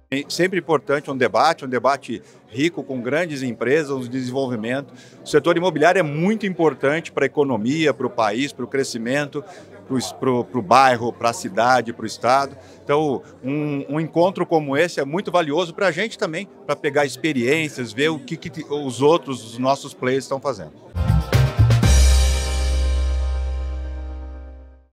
É sempre importante um debate rico com grandes empresas, o desenvolvimento. O setor imobiliário é muito importante para a economia, para o país, para o crescimento, para o bairro, para a cidade, para o estado. Então, um encontro como esse é muito valioso para a gente também, para pegar experiências, ver o que os outros, os nossos players estão fazendo.